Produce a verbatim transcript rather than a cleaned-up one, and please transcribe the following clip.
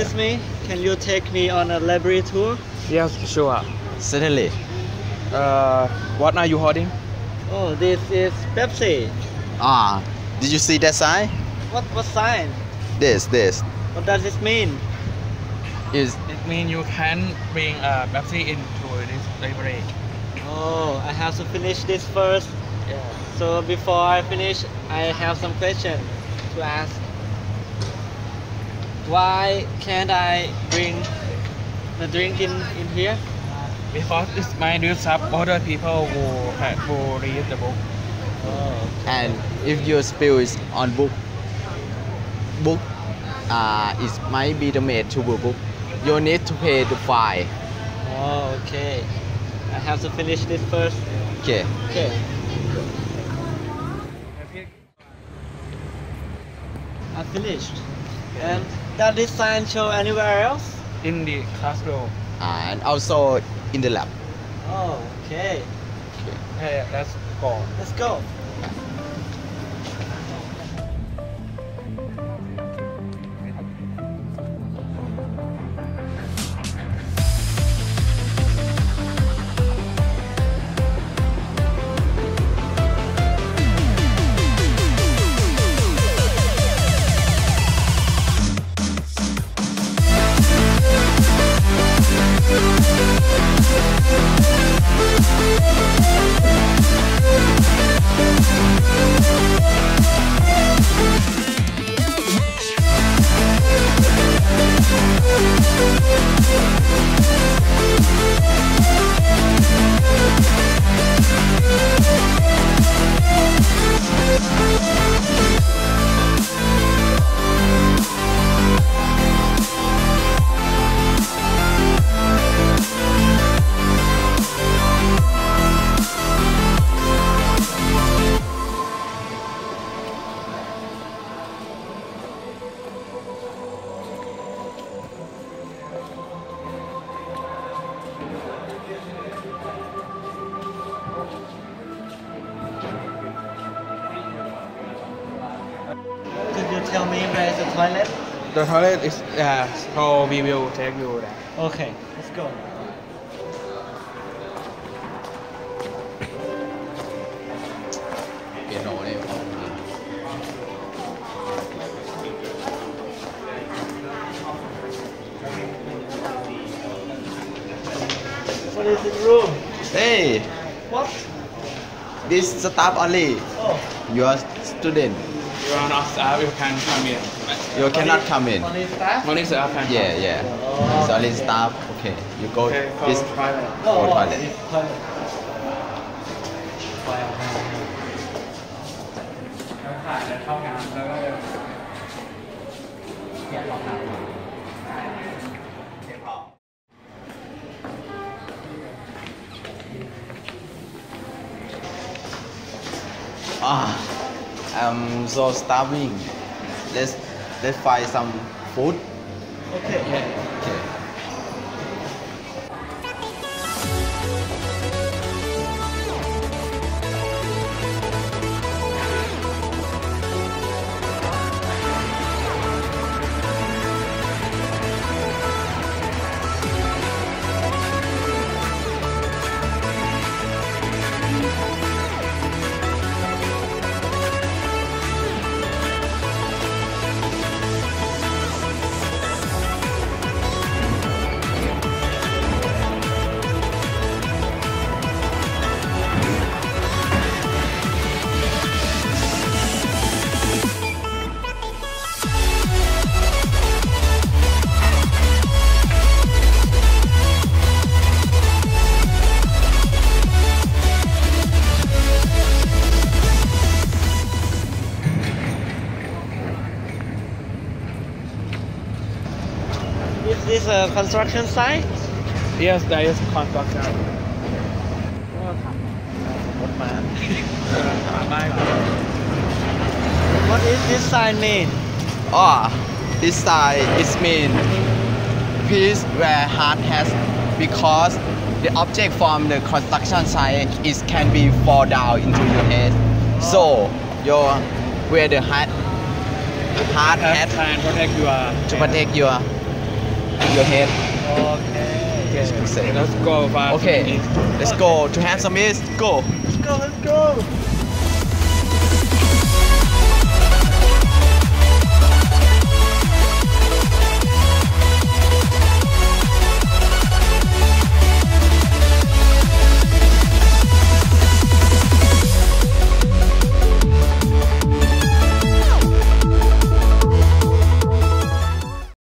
Excuse me, can you take me on a library tour? Yes, sure. Certainly. Uh, what are you holding? Oh, this is Pepsi. Ah, did you see that sign? What what sign? This, this. What does this mean? Is It means you can bring uh, Pepsi into this library. Oh, I have to finish this first. Yeah. So before I finish, I have some questions to ask. Why can't I bring the drink in, in here? Because it might disturb other people who have, who read the book. Oh, and if your spill is on book, book, uh, it might be damage to the book. You need to pay the fine. oh okay. I have to finish this first. Okay. Okay. I finished. And does this sign show anywhere else? In the classroom. Uh, and also in the lab. Oh, okay. Hey, let's go. Let's go. Could you tell me where is the toilet? The toilet is uh, so we will take you there. Okay, let's go. What is this room? Hey, What? this staff only. Oh, Your student. You are not staff, you can come in. You cannot come in. only staff? Only staff can come. Yeah, yeah. Oh, It's only okay. staff. Okay, you go. Okay, for This private. Oh, for oh, toilet. it's toilet. Wow. ถ่ายแล้วเข้างานแล้วก็เขียนรองเท้า Ah, I'm so starving. Let's let's find some food. Okay. Okay. Is this a construction site? Yes, there is construction. รถมาไม่ What is this sign mean? Oh, this side is mean please wear hard hats because the object from the construction site is can be fall down into your head. So your wear the hat hard hat can protect your to protect your your head. Okay. Yes, you say. Let's go. But Okay, let's go to have some eats. Go. Let's go, let's go.